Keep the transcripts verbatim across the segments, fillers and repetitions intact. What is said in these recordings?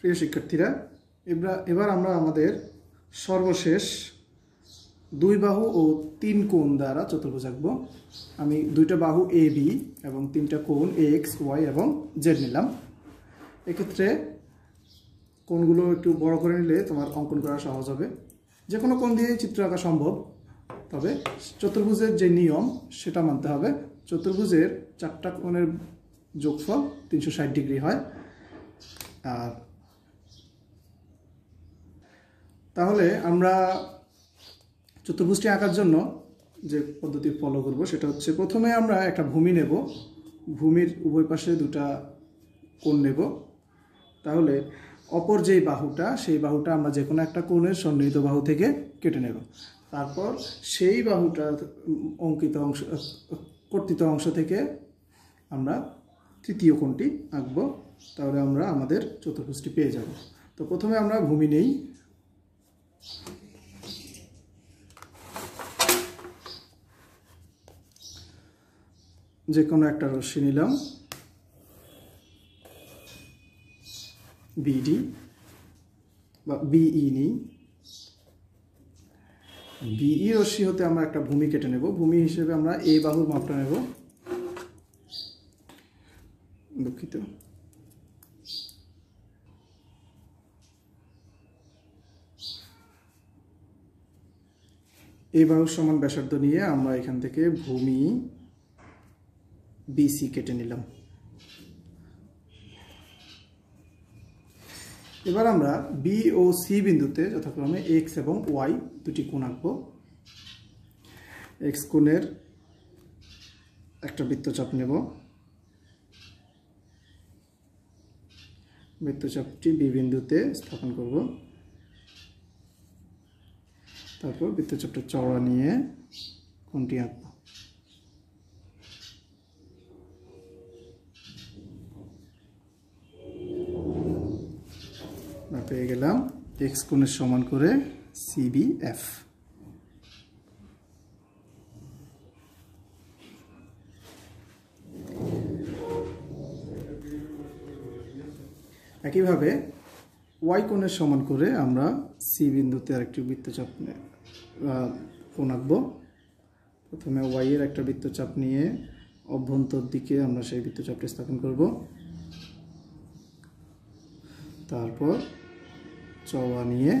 প্রিয় শিক্ষার্থীরা, এবার এবার আমরা আমাদের সর্বশেষ দুই বাহু ও তিন কোণ দ্বারা চতুর্ভুজ আঁকব। আমি দুইটা বাহু এ বি এবং তিনটা কোণ এ এক্স ওয়াই এবং জেড নিলাম। এক্ষেত্রে কোণগুলো একটু বড় করে নিলে তোমার অঙ্কন করা সহজ হবে। যে কোনো কোণ দিয়ে চিত্র আঁকা সম্ভব, তবে চতুর্ভুজের যে নিয়ম সেটা মানতে হবে। চতুর্ভুজের চারটা কোণের যোগফল তিনশো ষাট ডিগ্রি হয়। আর তাহলে আমরা চতুর্ভুজটি আঁকার জন্য যে পদ্ধতি ফলো করব সেটা হচ্ছে, প্রথমে আমরা একটা ভূমি নেব, ভূমির উভয় পাশে দুটা কোণ নেব। তাহলে অপর যেই বাহুটা, সেই বাহুটা আমরা যে কোনো একটা কোণের সন্নিহিত বাহু থেকে কেটে নেব। তারপর সেই বাহুটা অঙ্কিত অংশ কর্তিত অংশ থেকে আমরা তৃতীয় কোণটি আঁকব। তাহলে আমরা আমাদের চতুর্ভুজটি পেয়ে যাব। তো প্রথমে আমরা ভূমি নেই। যে কোনো একটা রশ্মি নিলাম, বিডি বা বিই নিই। বিই রশ্মি হতে আমরা একটা ভূমি কেটে নেব। ভূমি হিসেবে আমরা এই বাহুর মাপটা নেব। দুঃখিত, এই বাহুর সমান ব্যাসার্ধ নিয়ে আমরা এখান থেকে ভূমি বিসি কেটে নিলাম। এবার আমরা বি ও সি বিন্দুতে যথাক্রমে এক্স এবং ওয়াই দুটি কোণ আঁকব। এক্স কোণের একটা বৃত্তচাপ নেব। বৃত্তচাপটি বি বিন্দুতে স্থাপন করব। তারপর বৃত্তচাপটা চওড়া নিয়ে কোণটি আঁকব। পেয়ে গেলাম এক্স কোণের সমান করে সিবিএফ। একইভাবে ওয়াই কোণের সমান করে আমরা সি বিন্দুতে আরেকটি বৃত্তচাপ কোণ আঁকব। প্রথমে ওয়াই এর একটা বৃত্তচাপ নিয়ে অভ্যন্তর দিকে আমরা সেই বৃত্তচাপটি স্থাপন করব। তারপর চওড়া নিয়ে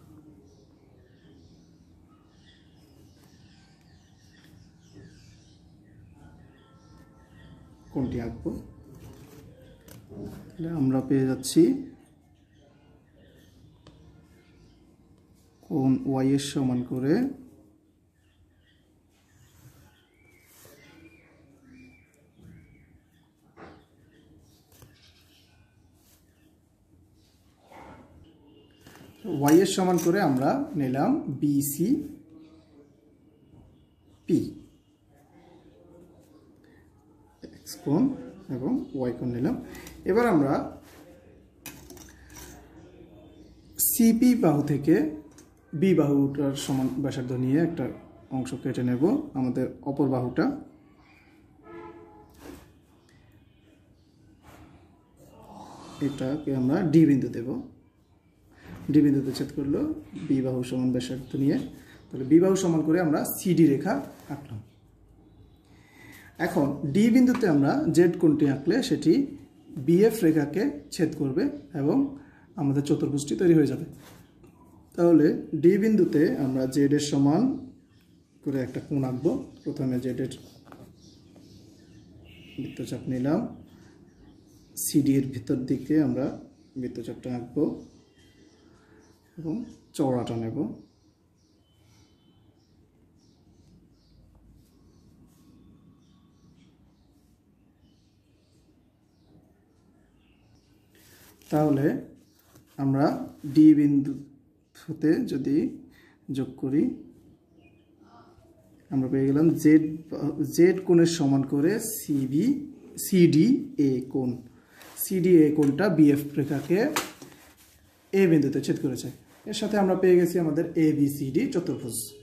কোণটি আঁকবো। তাহলে আমরা পেয়ে যাচ্ছি কোণ ওয়াই এর সমান করে ওয়াই এর সমান করে আমরা নিলাম বিসি পি, এক্স কোণ এবং ওয়াই কোণ নিলাম। এবার আমরা সিপি বাহু থেকে বি বাহুটার সমান ব্যাসার্ধ নিয়ে একটা অংশ কেটে নেব, আমাদের অপর বাহুটা। এটাকে আমরা ডি বিন্দু দেব। ডি বিন্দুতে ছেদ করলো বি বাহু সমান ব্যাসার্ধ নিয়ে। তাহলে বি বাহু সমান করে আমরা সিডি রেখা আঁকলাম। এখন ডি বিন্দুতে আমরা জেড কোণটি আঁকলে সেটি বিএফ রেখাকে ছেদ করবে এবং আমাদের চতুর্ভুজটি তৈরি হয়ে যাবে। তাহলে ডি বিন্দুতে আমরা জেড এর সমান করে একটা কোণ আঁকবো। প্রথমে জেড এর বৃত্তচাপ নিলাম, সিডি এর ভিতর দিকে আমরা বৃত্তচাপটা আঁকবো এবং চওড়াটা নেব। তাহলে আমরা ডি বিন্দুতে যদি যোগ করি, আমরা পেয়ে গেলাম জেড জেড কোণের সমান করে সিবি সিডি এ কোণ। সিডি এ কোণটা বিএফ রেখাকে এ বিন্দুতে ছেদ করেছে। এর সাথে আমরা পেয়ে গেছি আমাদের এ বি সি ডি চতুর্ভুজ।